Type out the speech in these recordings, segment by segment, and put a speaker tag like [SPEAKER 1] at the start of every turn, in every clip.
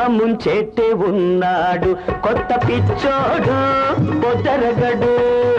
[SPEAKER 1] ముంచెట్టే ఉన్నాడు కొత్త పిచ్చోడు పొదరగడు.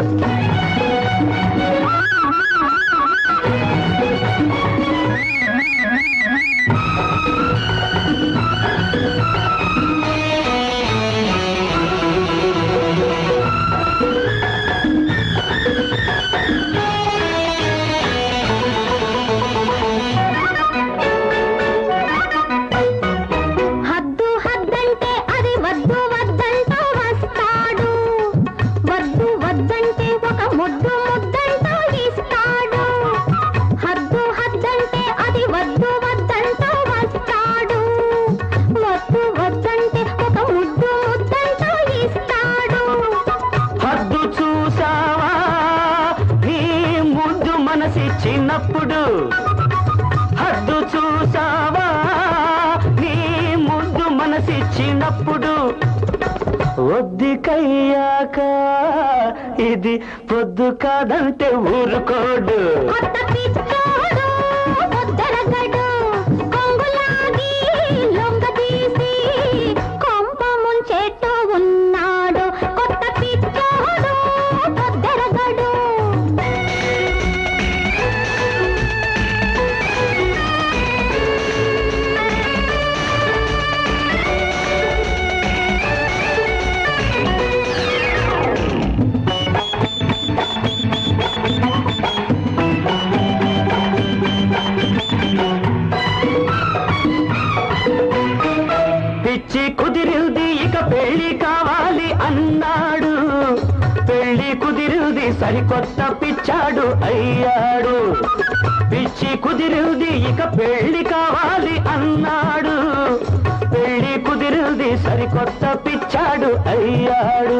[SPEAKER 1] చిన్నప్పుడు హద్దు చూసావా నీ ముద్దు మనసిచ్చినప్పుడు ఒద్దికయ్యాక ఇది పొద్దు కాదంటే ఊరుకోడు. పిచ్చి కుదిరింది ఇక పెళ్లి కావాలి అన్నాడు, పెళ్లి కుదిరింది సరికొత్త పిచ్చాడు అయ్యాడు. పిచ్చి కుదిరింది ఇక పెళ్లి కావాలి అన్నాడు, పెళ్లి కుదిరింది సరికొత్త పిచ్చాడు అయ్యాడు.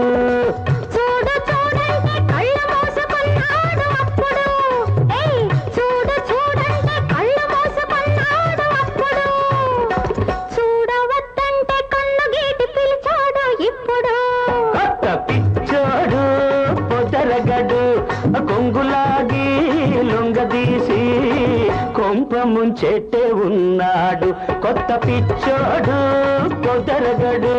[SPEAKER 1] పిచ్చోడు పొదరగడు కొంగులాగి లొంగదీసి కొంప ముంచెట్టే ఉన్నాడు కొత్త పిచ్చోడు పొదరగడు.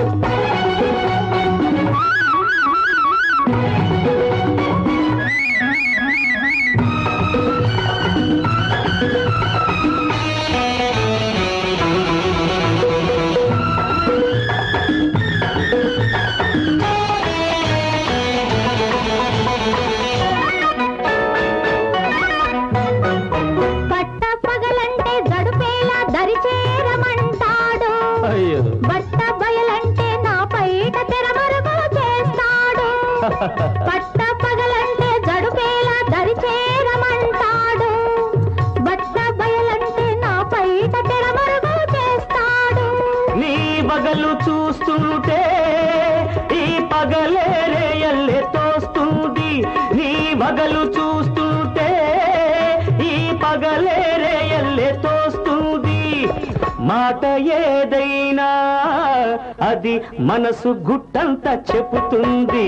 [SPEAKER 2] బట్ట బయలంటే నా పైట తెరమరుగు చేస్తాడు, పట్ట పగలంటే జడుపేలా దరిచేరమంటాడు, బట్ట బయలంటే నా పైట తెరమరుగు చేస్తాడు.
[SPEAKER 1] నీ బగలు చూస్తుంటే ఈ పగలే రేయల్లే తోస్తుంది, నీ బగలు చూస్తుంటే ఈ పగలే రేయల్లే తోస్తుంది. మాట ఏదైనా అది మనసు గుట్టంతా చెబుతుంది.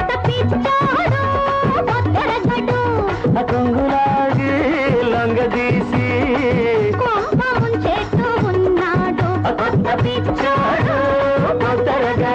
[SPEAKER 1] కొంగులాగి లొంగదీసి
[SPEAKER 2] కొంప ముంచెట్టు ఉన్నాడు
[SPEAKER 1] కొత్త పిచ్చాడు పొదరగడు.